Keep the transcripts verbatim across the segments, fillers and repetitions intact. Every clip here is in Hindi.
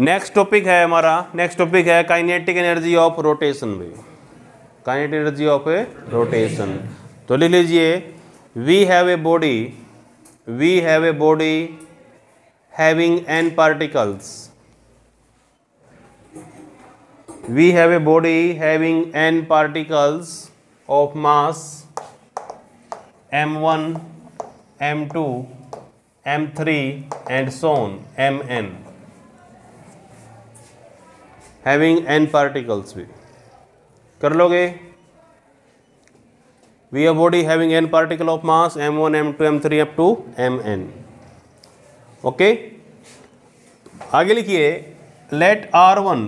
नेक्स्ट टॉपिक है हमारा, नेक्स्ट टॉपिक है काइनेटिक एनर्जी ऑफ रोटेशन भाई, kinetic energy of a rotation. तो लिख लीजिए, we have a body, we have a body having N particles, we have a body having n particles of mass m one, m two, m three and so on mn, having n particles भी कर लोगे। we have body having n particle of mass m one, m two, m three up to mn। Okay, आगे लिखिए, let r one,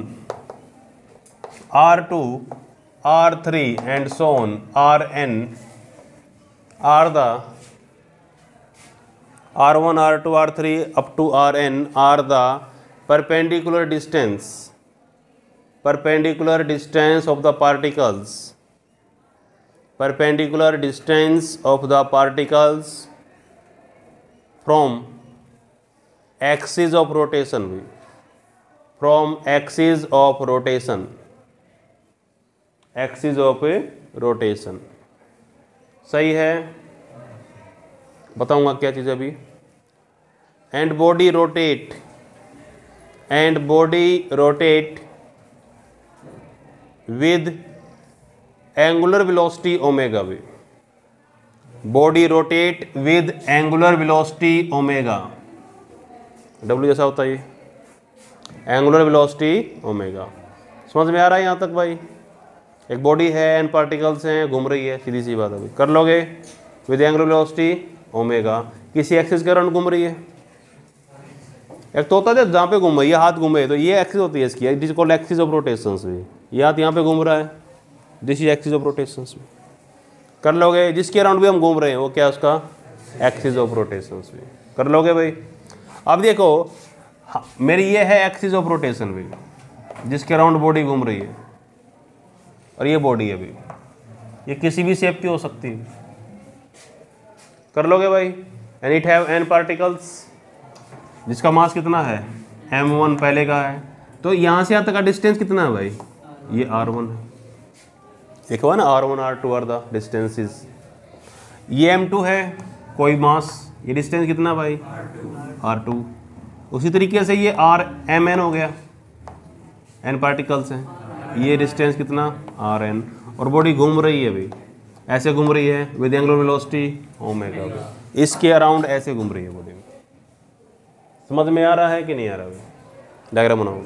R two, R three and so on Rn are the R one, R two, R three up to Rn are the perpendicular distance, perpendicular distance of the particles, perpendicular distance of the particles from axis of rotation, from axis of rotation, axis of a rotation. सही है, बताऊंगा क्या चीज़ अभी। And body rotate, and body rotate with angular velocity omega भी, body rotate with angular velocity omega, W जैसा होता है ये, एंगुलर वेलोसिटी ओमेगा। समझ में आ रहा है यहाँ तक भाई? एक बॉडी है, एन पार्टिकल्स हैं, घूम रही है, सीधी सी बात अभी कर लोगे, विद एंगुलर वेलोसिटी ओमेगा, किसी एक्सिस के अराउंड घूम रही है। एक तो होता है जहाँ पे घूम रही है, हाथ घूमे, तो ये एक्सिस होती है इसकी, this called axis of rotations भी, ये हाथ यहाँ पे घूम रहा है, this is axis of rotations भी कर लोगे। जिसके अराउंड भी हम घूम रहे हैं वो क्या, उसका एक्सिस ऑफ रोटेशंस भी कर लोगे भाई। अब देखो, मेरी ये है एक्सिस ऑफ रोटेशन भी, जिसके अराउंड बॉडी घूम रही है, और ये बॉडी है अभी, ये किसी भी शेप की हो सकती है, कर लोगे भाई। And it have N particles, जिसका मास कितना है, एम वन पहले का है, तो यहाँ से यहाँ तक का डिस्टेंस कितना है भाई, ये आर वन है, देखो है ना, R one R two R the distances. ये एम टू है कोई मास, ये डिस्टेंस कितना भाई, आर टू। उसी तरीके से ये आर एम एन हो गया, एन पार्टिकल्स हैं, ये डिस्टेंस कितना, आर एन, और बॉडी घूम रही है भाई, ऐसे घूम रही है विद एंगुलर वेलोसिटी ओमेगा, इसके अराउंड ऐसे घूम रही है बॉडी। समझ में आ रहा है कि नहीं आ रहा भाई? डायग्राम बनाओगे।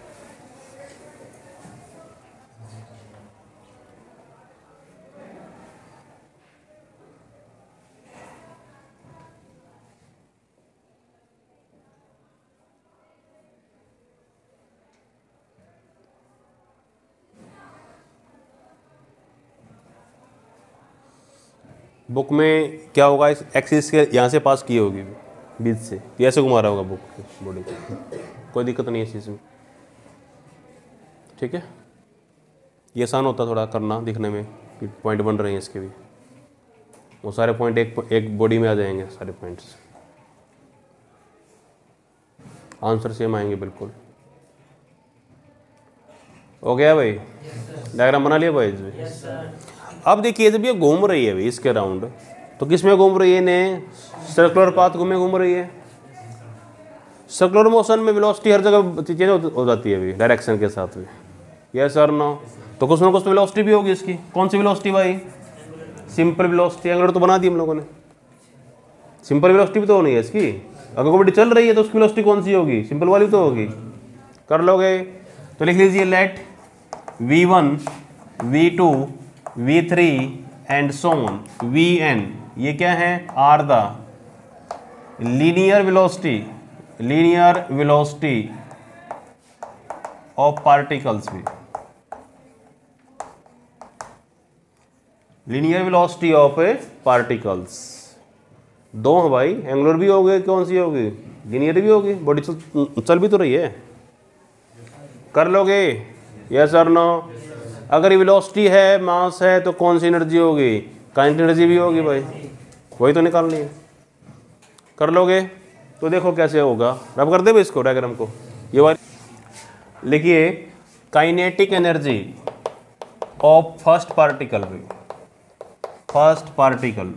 बुक में क्या होगा, इस एक्सिस के यहाँ से पास की होगी बीच से, ये ऐसे घुमा रहा होगा बुक बॉडी को, कोई दिक्कत नहीं है इस चीज़ में, ठीक है। ये आसान होता थोड़ा करना, दिखने में कि पॉइंट बन रहे हैं इसके भी, वो सारे पॉइंट एक एक बॉडी में आ जाएंगे, सारे पॉइंट्स आंसर सेम आएंगे बिल्कुल। हो गया भाई? डायग्राम बना लिया भाई इसमें? अब देखिए, जब ये घूम रही है भाई इसके राउंड, तो किस में घूम रही है, ने सर्कुलर पाथ में घूम रही है। सर्कुलर मोशन में वेलोसिटी हर जगह चेंज हो जाती है भाई, डायरेक्शन के साथ भी, यस और नो। तो कुछ ना कुछ तो वेलोसिटी भी होगी इसकी। कौन सी वेलोसिटी भाई? Simple velocity. एंगुलर तो बना दी हम लोगों ने, सिंपल वेलोसिटी भी तो होनी है इसकी। अगर बॉडी चल रही है तो उसकी वेलोसिटी कौन सी होगी? सिंपल वाली तो होगी। कर लोगे तो लिख लीजिए, let V one, V two, V three and so on V N, ये क्या है? Are the linear velocity, linear velocity of particles भी, linear velocity of a particles. दो है भाई, एंगुलर भी होगी, कौन सी होगी? लीनियर भी होगी, बॉडी चल, चल भी तो रही है। कर लोगे यस और नो? अगर वेलोसिटी है, मास है, तो कौन सी एनर्जी होगी? काइनेटिक एनर्जी भी होगी भाई, वही तो निकालनी है। कर लोगे तो देखो कैसे होगा। रब कर दे भाई इसको, डायग्राम को। ये वाली लिखिए kinetic energy of first particle भी, first particle,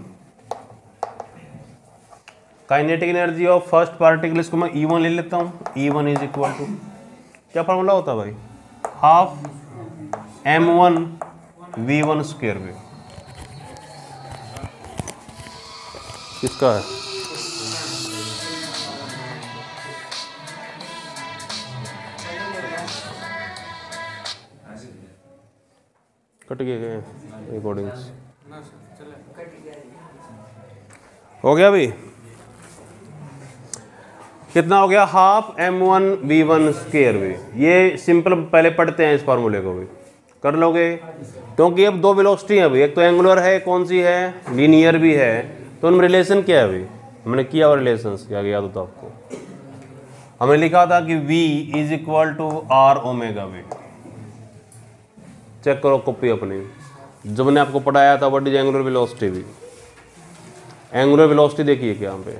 kinetic energy of first particle, इसको मैं ई वन ले लेता हूँ। E one is equal to क्या फार्मूला होता है भाई, half M one V one square में, किसका है, कट गए रिकॉर्डिंग्स, हो गया अभी, कितना हो गया, half M one V one square भी। ये सिंपल पहले पढ़ते हैं इस फार्मूले को भी, कर लोगे, क्योंकि अब दो वेलोसिटी है अभी, एक तो एंगुलर है, कौन सी है, लीनियर भी है, तो उनमें रिलेशन क्या है अभी, हमने किया और रिलेशन क्या याद होता आपको, हमने लिखा था कि v is equal to R omega V. Check करो कॉपी अपनी, जब मैंने आपको पढ़ाया था व्हाट इज एंगुलर वेलोसिटी भी, एंगुलर वेलोसिटी देखिए क्या यहाँ पे,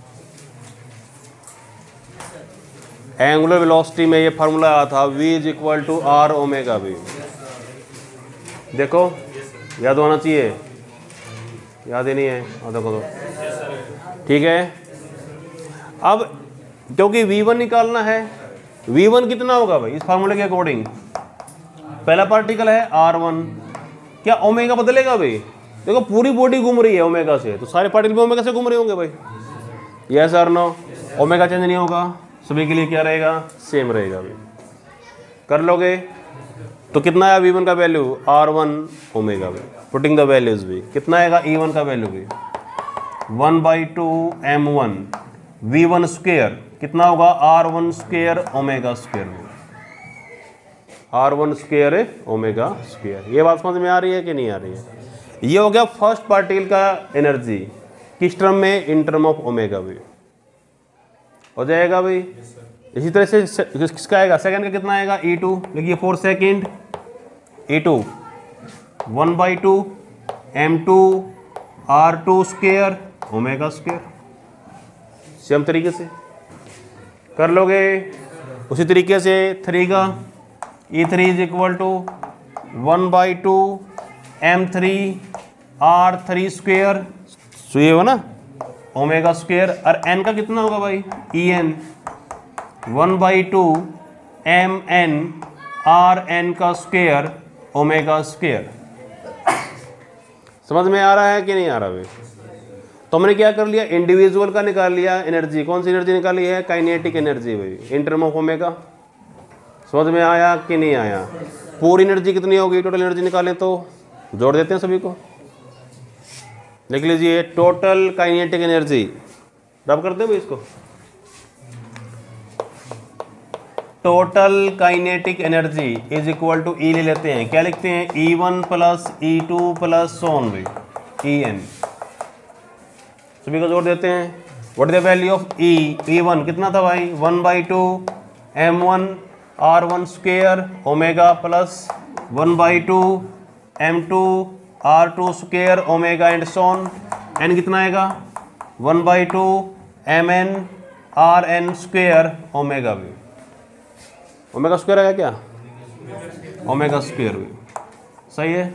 एंगुलर वेलोसिटी में ये फार्मूला आया था v is equal to R omega V. देखो याद होना चाहिए, याद ही नहीं है, हाँ देखो तो ठीक है। अब क्योंकि वी वन निकालना है, वी वन कितना होगा भाई इस फार्मूले के अकॉर्डिंग, पहला पार्टिकल है आर वन, क्या ओमेगा बदलेगा भाई, देखो पूरी बॉडी घूम रही है ओमेगा से, तो सारे पार्टिकल ओमेगा से घूम रहे होंगे भाई, यस और नो, ओमेगा चेंज नहीं होगा, सभी के लिए क्या रहेगा, सेम रहेगा भाई, कर लोगे। तो कितना आया वी वन का वैल्यू, आर वन ओमेगा भी, पुटिंग द वैल्यूज भी, कितना आएगा ई वन का वैल्यू भी, one by two M one V one square, कितना होगा R one square omega square में, R one square omega square. ये बात समझ में आ रही है कि नहीं आ रही है, ये हो गया फर्स्ट पार्टिकल का एनर्जी, किस टर्म में, इन टर्म ऑफ ओमेगा भी, हो जाएगा भाई। इसी तरह से किसका आएगा, सेकंड का कितना आएगा, ई टू, देखिए for second E two one by two M two R two square omega square, same तरीके से कर लोगे। उसी तरीके से थ्री का E three is equal to one by two M three R three square, so ये हो ना ओमेगा स्क्वेयर, और एन का कितना होगा भाई, E N one by two M N R N का स्क्वेयर ओमेगा स्क्वेयर। समझ में आ रहा है कि नहीं आ रहा भाई। तो हमने क्या कर लिया, इंडिविजुअल का निकाल लिया एनर्जी, कौन सी एनर्जी निकाली है, काइनेटिक एनर्जी भाई, इन टर्म ऑफ ओमेगा। समझ में आया कि नहीं आया, पूरी एनर्जी कितनी होगी, टोटल एनर्जी निकालें तो जोड़ देते हैं सभी को, लिख लीजिए टोटल काइनेटिक एनर्जी, रब करते हैं भाई इसको, total kinetic energy is equal to E ले लेते हैं, क्या लिखते हैं, E one plus E two plus so on भाई, ई एन, सभी को जोड़ देते हैं। What is the value of E, E one कितना था भाई, one by two M one R one square omega plus one by two M two R two square omega and so on, N कितना आएगा, one by two M N R N square omega भी, ओमेगा स्क्वायर आएगा क्या, ओमेगा स्क्वायर भी, सही है,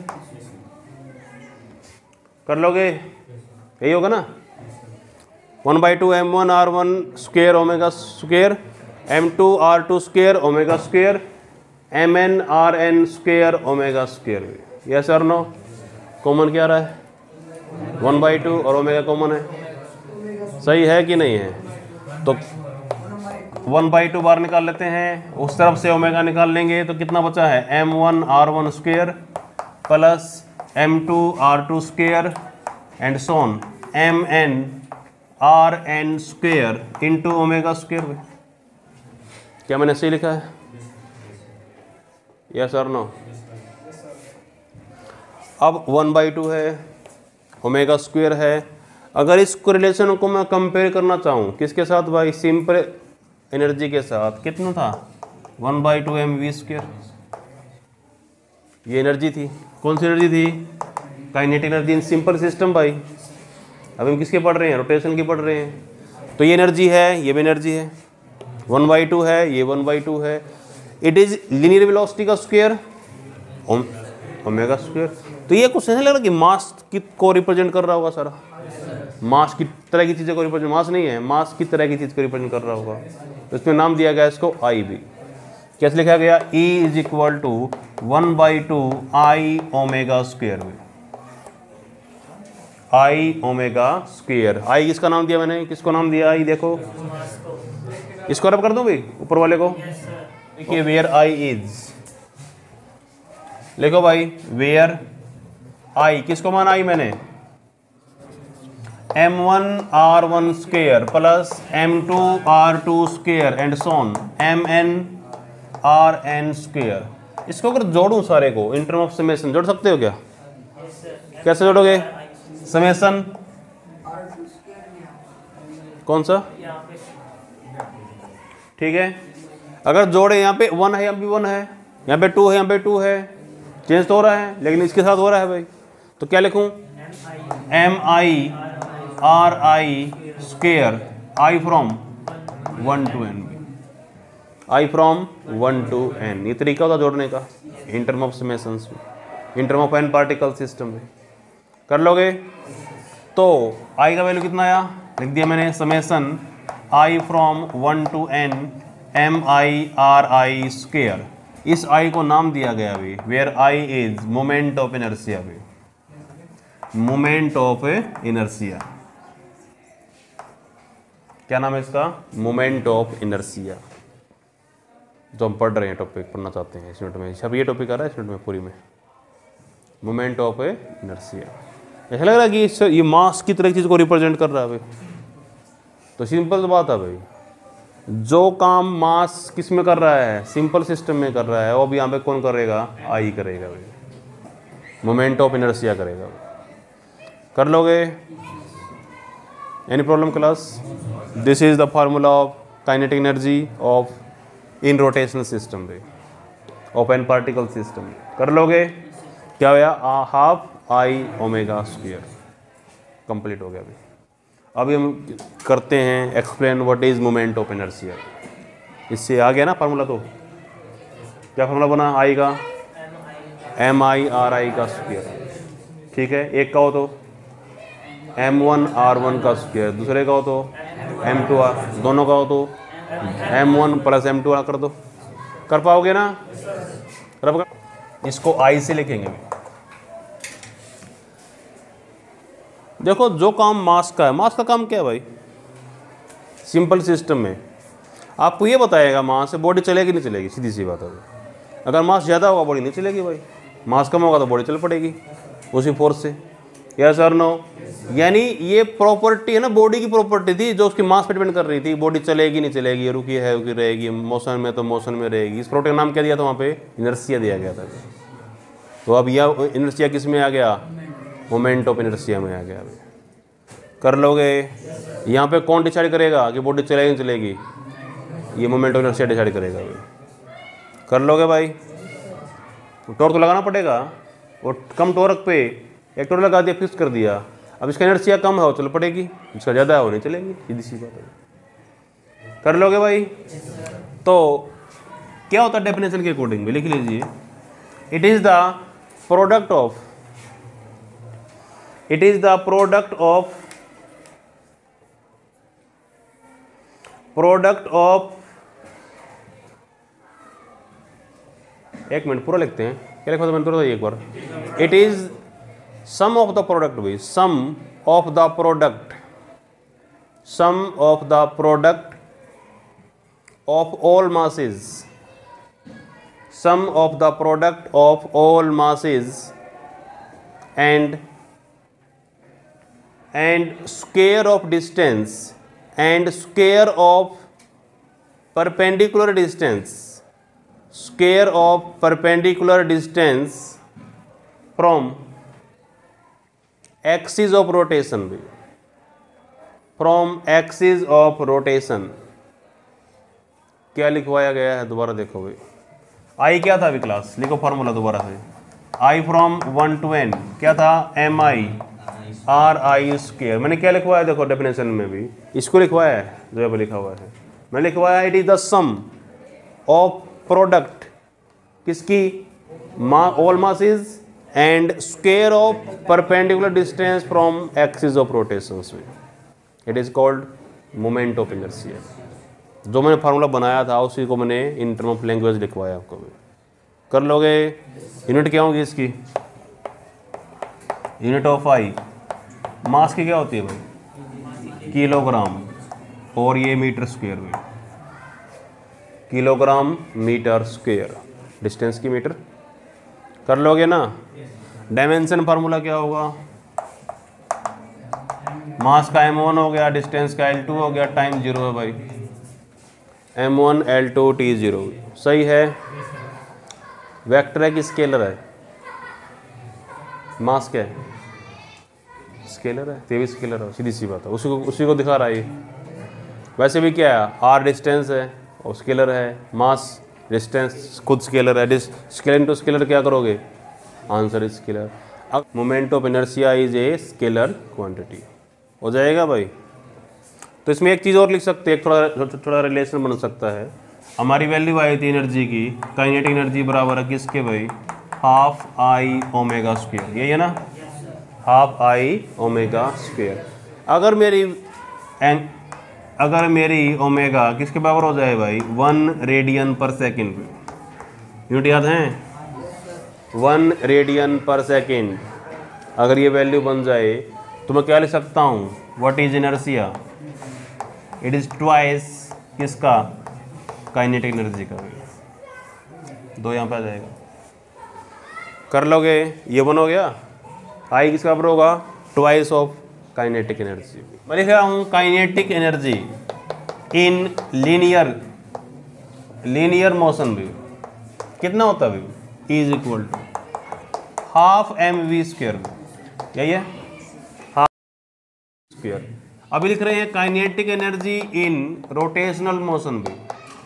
कर लोगे, यही होगा ना, one by two M one R one square omega square M two R two square omega square M N R N square omega square भी, यस और नो। कॉमन क्या आ रहा है, वन बाई टू और ओमेगा कॉमन है, सही है कि नहीं है, तो वन बाई टू बार निकाल लेते हैं, उस तरफ से ओमेगा निकाल लेंगे तो कितना बचा है, M one R one square plus M two R two square and so on M N R N square into omega square. क्या मैंने सही लिखा है, यस और नो। अब वन बाई टू है, ओमेगा स्क्वेयर है, अगर इस रिलेशन को मैं कंपेयर करना चाहूँ किसके साथ भाई, सिंपल एनर्जी के साथ, कितना था, one by two M V square, ये एनर्जी थी, कौन सी एनर्जी थी, kinetic energy in simple system भाई। अब हम किसके पढ़ रहे हैं, रोटेशन की पढ़ रहे हैं, तो ये एनर्जी है, ये भी एनर्जी है, वन बाई टू है, ये वन बाई टू है, इट इज लीनियर वेलोसिटी का स्क्वायर ओमेगा स्क्वायर। तो ये कुछ नहीं लग रहा कि मास की को रिप्रेजेंट कर रहा होगा सारा, मास की तरह की चीज़ें को रिप्रेजेंट, मास नहीं है, मास की तरह की चीज़ को रिप्रेजेंट कर रहा होगा। तो इसमें नाम दिया गया इसको आई भी। कैसे लिखा गया? E is equal to one by two I omega square में, आई ओमेगा स्क्वेयर। आई किसका नाम दिया मैंने, किसको नाम दिया? आई देखो, इसको रब कर दूं भाई ऊपर वाले को। देखिए वेयर आई इज, लिखो भाई वेयर आई, किसको माना आई मैंने? M one R one square plus M two R two square and so on M N R N square. इसको अगर जोड़ूं सारे को इन टर्म ऑफ समेशन, जोड़ सकते हो क्या? कैसे जोड़ोगे? समेशन कौन सा? ठीक है, अगर जोड़े यहाँ पे वन है, यहाँ पे वन है, यहाँ पे टू है, यहाँ पे टू है, चेंज तो हो रहा है लेकिन इसके साथ हो रहा है भाई। तो क्या लिखूं? M I R I square I from one to N, I from one to N. ये तरीका होता जोड़ने का इन टर्म ऑफ समेशंस में, in term of N particle system में। कर लोगे? तो आई का वैल्यू कितना आया? लिख दिया मैंने summation I from one to N M I R I square. इस आई को नाम दिया गया अभी, where I is moment of inertia भी, मोमेंट ऑफ इनर्शिया। क्या नाम है इसका? मोमेंट ऑफ इनर्शिया, जो हम पढ़ रहे हैं, टॉपिक पढ़ना चाहते हैं इस मिनट में। अब ये टॉपिक आ रहा है इस मिनट में पूरी में, मोमेंट ऑफ इनर्शिया। ऐसा लग रहा है कि ये मास की तरह चीज़ को रिप्रेजेंट कर रहा है भाई। तो सिंपल बात है भाई, जो काम मास किस में कर रहा है? सिंपल सिस्टम में कर रहा है, वो भी यहाँ पे कौन करेगा? आई करेगा भाई, मोमेंट ऑफ इनर्शिया करेगा भाई। कर लोगे? Any problem class? This is the formula of kinetic energy of in rotational system भाई, ऑफ एन पार्टिकल सिस्टम। कर लोगे? क्या होया? Half I omega square. Complete हो गया भाई। अभी हम करते हैं explain what is moment of inertia. इससे आ गया ना फार्मूला। तो क्या फार्मूला बना आई का? एम आई आर आई का स्क्वायर, ठीक है। एक का हो तो एम वन आर वन का स्क्वायर, दूसरे का हो तो एम टू आर, दोनों का हो तो M one plus M two R कर दो। कर पाओगे ना? रब कर। इसको आई से लिखेंगे। देखो जो काम मास का है, मास का काम क्या है भाई? सिंपल सिस्टम में आपको ये बताएगा मास से बॉडी चलेगी नहीं चलेगी, सीधी सी बात है। अगर मास ज़्यादा होगा बॉडी नहीं चलेगी भाई, मास कम होगा तो बॉडी चल पड़ेगी उसी फोर्स से। यस और नो? यानी ये प्रॉपर्टी है ना, बॉडी की प्रॉपर्टी थी जो उसकी मास पे डिपेंड कर रही थी। बॉडी चलेगी नहीं चलेगी, रुकी है रुकी रहेगी, मोशन में तो मोशन में रहेगी। इस प्रॉपर्टी का नाम क्या दिया था वहाँ पे? इनर्शिया दिया गया था। तो अब यह इनर्शिया किस में आ गया? मोमेंट ऑफ इनर्शिया में आ गया। कर लोगे? यहाँ पे कौन डिसाइड करेगा कि बॉडी चलेगी नहीं चलेगी? ये मोमेंट ऑफ इनर्शिया डिसाइड करेगा भाई। कर लोगे भाई? टॉर्क तो लगाना पड़ेगा, और कम टॉर्क पे एक टॉर्क लगा दिया, फिक्स कर दिया। अब इसका इनर्शिया कम है वो चल पड़ेगी, इसका ज़्यादा है वो नहीं चलेगी, सीधी सी बात है। कर लोगे भाई? तो क्या होता है डेफिनेशन के अकॉर्डिंग भी लिख लीजिए। It is the product of It is the product of product of एक मिनट पूरा लिखते हैं। क्या लिखा था मैंने? तो एक बार। It is sum of the product भी, sum of the product, sum of the product of all masses, sum of the product of all masses and and square of distance and square of perpendicular distance, square of perpendicular distance from axis of rotation भी, from axis of rotation। क्या लिखवाया गया है? दोबारा देखो भाई। आई क्या था अभी क्लास? लिखो फार्मूला दोबारा से। I from one to N क्या था? M I R I square. मैंने क्या लिखवाया? देखो डेफिनेशन में भी इसको लिखवाया है जो यहाँ पर लिखा हुआ है। मैंने लिखवाया it is the sum of product किसकी, all masses and square of perpendicular distance from axis of rotation में, it is called moment of inertia. जो मैंने फार्मूला बनाया था उसी को मैंने इन टर्म ऑफ लैंग्वेज लिखवाया आपको। कर लोगे? यूनिट क्या होगी इसकी, यूनिट ऑफ आई मास की क्या होती है भाई, किलोग्राम, और ये मीटर स्क्वायर में, किलोग्राम मीटर स्क्वायर, डिस्टेंस की मीटर। कर लोगे ना? डायमेंशन फार्मूला क्या होगा, मास का एम वन हो गया, डिस्टेंस का एल टू हो गया, टाइम जीरो है भाई, M one L two T zero. सही है। वेक्टर है कि स्केलर है, मास क्या है, स्केलर है, तेवी स्केलर है, सीधी सी बात है, उसी को उसी को दिखा रहा है ये। वैसे भी क्या है, आर डिस्टेंस है और स्केलर है, मास डिस्टेंस खुद स्केलर है, स्केलर टू स्केलर क्या करोगे, आंसर इज स्केलर। अब moment of inertia is a scalar quantity हो जाएगा भाई। तो इसमें एक चीज़ और लिख सकते हैं, एक थोड़ा थोड़ा रिलेशन बन सकता है। हमारी वैल्यू आई थी एनर्जी की, काइनेटिक एनर्जी बराबर है किसके भाई, हाफ आई ओमेगा स्क्वायर, यही है ना, हाफ आई ओमेगा स्क्वायर। अगर मेरी एंग अगर मेरी ओमेगा किसके बराबर हो जाए भाई, one radian per second, unit याद है, वन रेडियन पर सेकेंड, अगर ये वैल्यू बन जाए तो मैं क्या लिख सकता हूँ, what is inertia, it is twice किसका, काइनेटिक एनर्जी का। दो यहाँ पे आ जाएगा, कर लोगे? ये वन हो गया, आई किसका बराबर होगा, ट्वाइस ऑफ काइनेटिक एनर्जी। मैं लिख रहा हूँ kinetic energy in linear linear motion भी कितना होता है, भी is equal to half M V square, यही है, हाफ स्क्वायर। अभी लिख रहे हैं kinetic energy in rotational motion भी,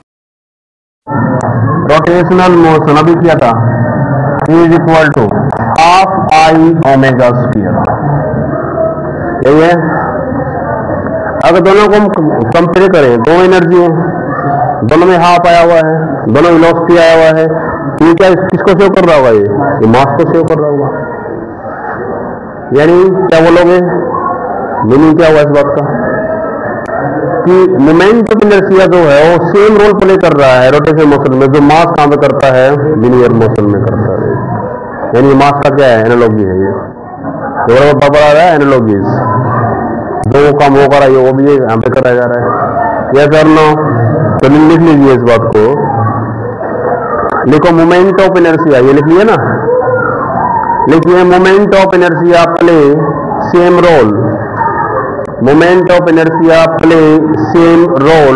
रोटेशनल मोशन अभी क्या था, is equal to half I omega square, यही है। अगर दोनों को हम कंपेयर करें, दो एनर्जी है, दोनों में हाफ आया हुआ है, दोनों वेलोसिटी आया हुआ है, तो ये क्या किसको सेव कर रहा होगा, ये ये मास को सेव कर रहा होगा। यानी क्या बोलोगे, मीनिंग क्या हुआ इस बात का, कि मोमेंट ऑफ इनर्शिया जो है वो सेम रोल प्ले कर रहा है रोटेशन मोशन में, जो मास कहाँ पे करता है, लीनियर मोशन में करता है। यानी मास का क्या है, एनालॉजी है, ये बराबर आ रहा है, एनालॉजीज, जो वो काम वो कर रहा है वो भी यहाँ पे कराया जा रहा है, यह करना। तो लिख लीजिए इस बात को, लिखो मोमेंट ऑफ इनर्शिया, ये लिखिए ना, लिखिए moment of inertia play same role, moment of inertia play same role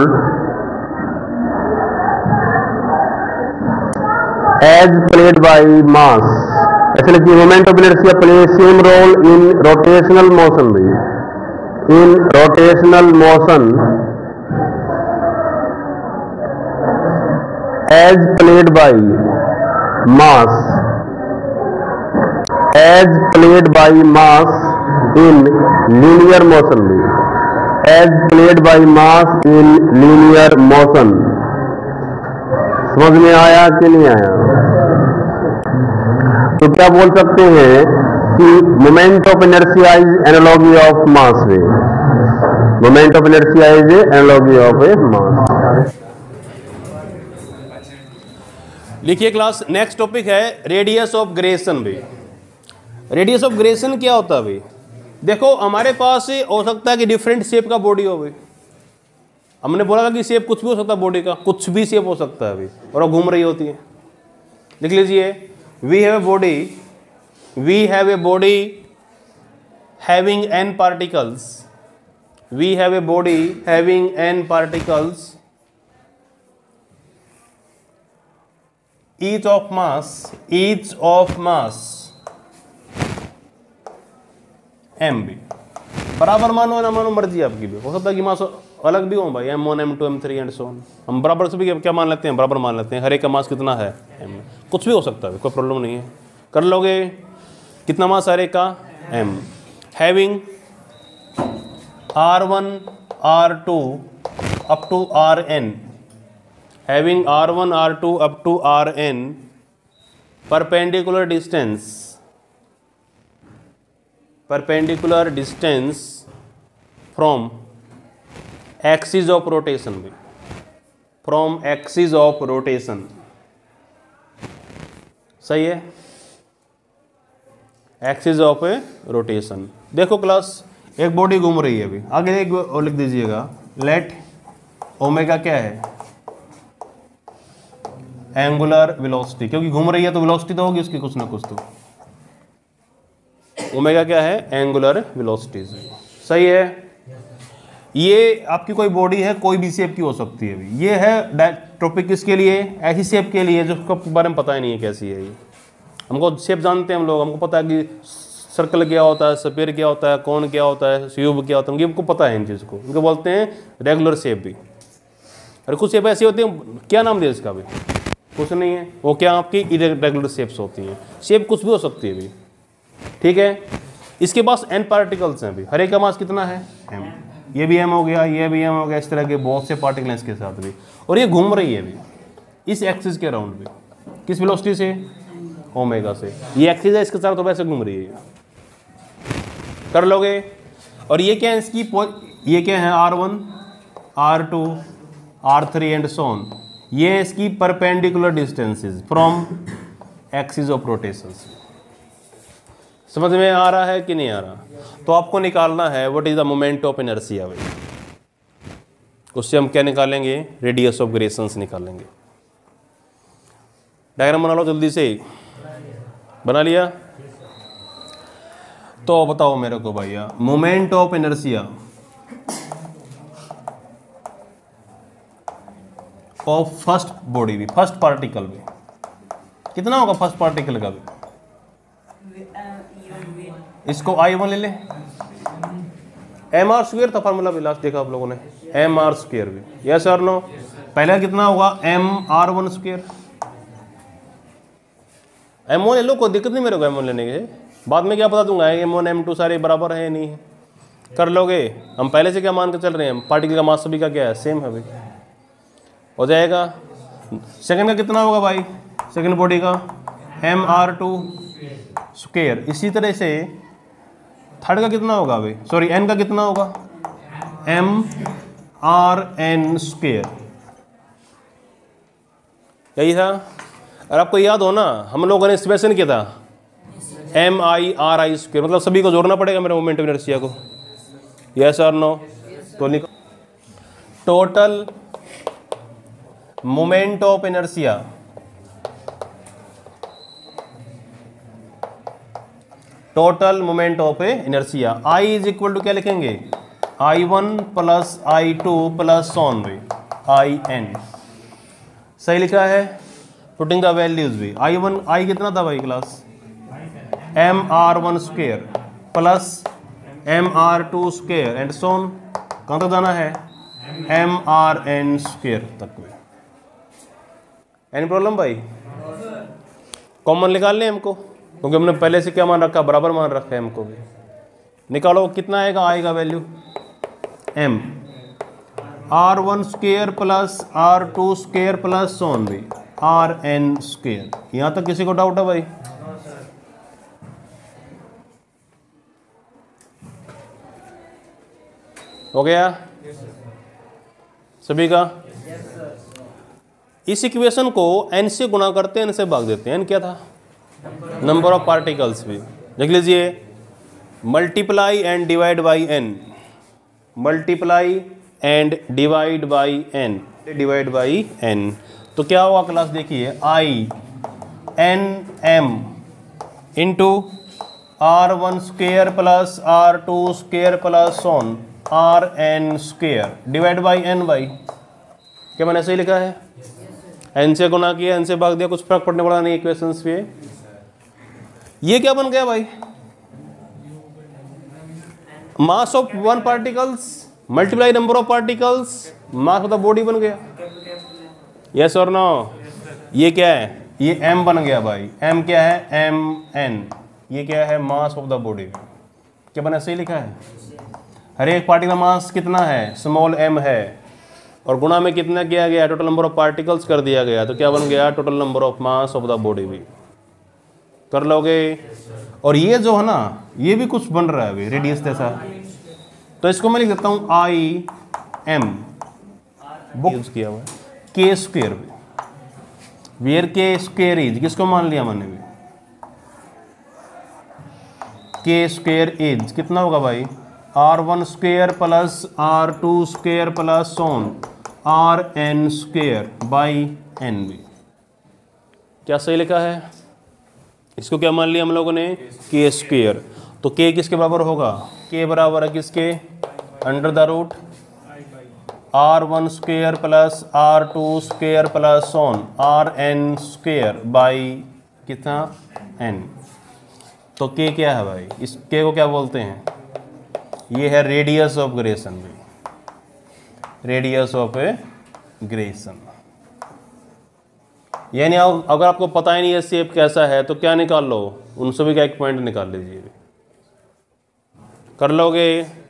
as played by mass. ऐसे लिखिए, moment of inertia play same role in rotational motion भी, in rotational motion as played by mass, as played by mass in linear motion भी, as played by mass in linear motion. समझ में आया कि नहीं आया? तो क्या बोल सकते हैं कि moment of inertia is analogy of mass वे, moment of inertia is analogy of a mass. लिखिए क्लास, नेक्स्ट टॉपिक है रेडियस ऑफ ग्रेशन भी। रेडियस ऑफ ग्रेशन क्या होता है भाई? देखो हमारे पास हो सकता है कि डिफरेंट शेप का बॉडी हो भाई, हमने बोला था कि शेप कुछ भी हो सकता है, बॉडी का कुछ भी शेप हो सकता है अभी, और वो घूम रही होती है। लिख लीजिए, we have a body, we have a body having N particles, we have a body having N particles each of mass, each of mass m भी बराबर मानो ना मानो मर्जी आपकी भी, हो सकता है कि मास अलग भी हो भाई, M one M two M three and so on. हम बराबर से भी क्या मान लेते हैं, बराबर मान लेते हैं, हर एक का मास कितना है m, कुछ भी हो सकता है, कोई प्रॉब्लम नहीं है। कर लोगे, कितना मास हर एक का m, having R one R two up to R N having R one R two up to R N perpendicular distance perpendicular distance from axis of rotation भी फ्रॉम एक्सिस ऑफ रोटेशन। सही है, एक्सिस ऑफ ए रोटेशन। देखो क्लास, एक बॉडी घूम रही है अभी, आगे एक और लिख दीजिएगा, लेट ओमेगा क्या है, एंगुलर वेलोसिटी, क्योंकि घूम रही है तो वेलोसिटी तो होगी उसकी कुछ ना कुछ, तो ओमेगा क्या है, एंगुलर वेलोसिटी। सही है। ये आपकी कोई बॉडी है, कोई भी शेप की हो सकती है अभी। ये है टॉपिक किसके लिए, ऐसी शेप के लिए जिसको बारे में पता ही नहीं है कैसी है ये। हमको शेप जानते हैं हम लोग, हमको पता है कि सर्कल क्या होता है, स्फीयर क्या होता है, कोन क्या होता है, क्यूब क्या होता है, हमको पता है इन चीज़ को। इनको बोलते हैं रेगुलर शेप भी। और कुछ शेप ऐसी होती है, क्या नाम दिया इसका भी, कुछ नहीं है, वो क्या आपकी इरेगुलर शेप्स होती हैं। शेप कुछ भी हो सकती है अभी, ठीक है। इसके पास एन पार्टिकल्स हैं अभी, हर एक का मास कितना है, एम। ये भी एम हो गया, ये भी एम हो गया, इस तरह के बहुत से पार्टिकल हैं इसके साथ भी। और ये घूम रही है अभी इस एक्सिस के अराउंड भी, किस वेलोसिटी से, ओमेगा से। ये एक्सिस है, इसके साथ तो वैसे घूम रही है, कर लोगे। और ये क्या है इसकी, ये क्या है, R one R two R three and so on. ये है इसकी perpendicular distances from axis of rotation. समझ में आ रहा है कि नहीं आ रहा। तो आपको निकालना है what is the moment of inertia. उससे हम क्या निकालेंगे, रेडियस ऑफ ग्रेशंस निकालेंगे। डायग्राम बना लो जल्दी से, बना लिया। तो बताओ मेरे को भैया, moment of inertia of first body भी, फर्स्ट पार्टिकल भी कितना होगा, फर्स्ट पार्टिकल का भी, इसको आई वन ले ले, एम आर स्क्वेयर था फॉर्मूला भी, लास्ट देखा आप लोगों ने, एम आर स्क्वेयर भी, यस और नो। पहला कितना होगा, M R one square, M one ले लो, कोई दिक्कत नहीं मेरे को एम वन लेने के, बाद में क्या पता दूंगा एम वन एम टू सारे बराबर है नहीं है, कर लोगे। हम पहले से क्या मान के चल रहे हैं, पार्टिकल का मास सभी का क्या है, सेम है भाई, हो जाएगा। सेकंड का कितना होगा भाई, सेकंड बॉडी का एम आर टू स्क्वेयर। इसी तरह से थर्ड का कितना होगा भाई, सॉरी एन का कितना होगा, एम आर एन स्क्वेयर, यही था। और आपको याद हो ना, हम लोगों ने एक्सप्रेशन किया था M I R I square, मतलब सभी को जोड़ना पड़ेगा मेरे मोमेंट ऑफ इनर्शिया को, यस और नो। तो निकल total moment of inertia total moment of inertia I is equal to क्या लिखेंगे, I one plus I two plus on भी आई एन। सही लिखा है, पुटिंग द वैल्यूज भी। आई वन, आई कितना था भाई class, M R one square plus M R two square and so on, कहाँ तक जाना है, एम आर एन स्क्वेयर तक में। एनी प्रॉब्लम भाई, कॉमन निकाल लें हमको, क्योंकि हमने पहले से क्या मान रखा, बराबर मान रखा है हमको भी। निकालो कितना आएगा, आएगा value M R one square plus R two square plus so on भी आर एन स्क्वेयर। यहां तक किसी को डाउट है भाई, हो गया सभी का। इस इक्वेशन को n से गुणा करते हैं, n से भाग देते हैं। n क्या था, नंबर ऑफ पार्टिकल्स भी देख लीजिए, multiply and divide by N, multiply and divide by N, divide by N. तो क्या हुआ क्लास, देखिए I N M into R one square plus R two square plus on R N square divide by N by, क्या मैंने सही लिखा है, एन से गुना किया, एन से भाग दिया, कुछ फर्क पड़ने वाला नहीं इक्वेशंस पे। ये क्या बन गया भाई, mass of one particles multiply number of particles, mass of the body बन गया, यस और नो। ये क्या है, ये m बन गया भाई, m क्या है, एम एन, ये क्या है, मास ऑफ द बॉडी। क्या बना, सही लिखा है, हर एक पार्टिकल मास कितना है, स्मॉल m है, और गुणा में कितना किया गया, टोटल नंबर ऑफ पार्टिकल्स कर दिया गया, तो क्या बन गया, total number of mass of the body भी कर लोगे। और ये जो है ना, ये भी कुछ बन रहा है अभी रेडियस जैसा, तो इसको मैं लिख देता हूं आई एम बुक यूज किया हुआ है के स्क्वेयर भी, वेयर के स्क्वेयर इज, किसको मान लिया मैंने भी, के स्क्वेयर इज कितना होगा भाई, R one square plus R two square plus so on R N square by N B. क्या सही लिखा है, इसको क्या मान लिया हम लोगों ने, के स्क्वेयर। तो के किसके बराबर होगा, के बराबर है किसके, under the root R one square plus R two square plus so on R N square by कितना, एन। तो के क्या है भाई, इस के को क्या बोलते हैं, ये है रेडियस ऑफ ग्रेशन भी, रेडियस ऑफ ए ग्रेशन। यानी अगर आपको पता ही नहीं है शेप कैसा है तो क्या निकाल लो, उन सभी का एक पॉइंट निकाल लीजिए, कर लोगे।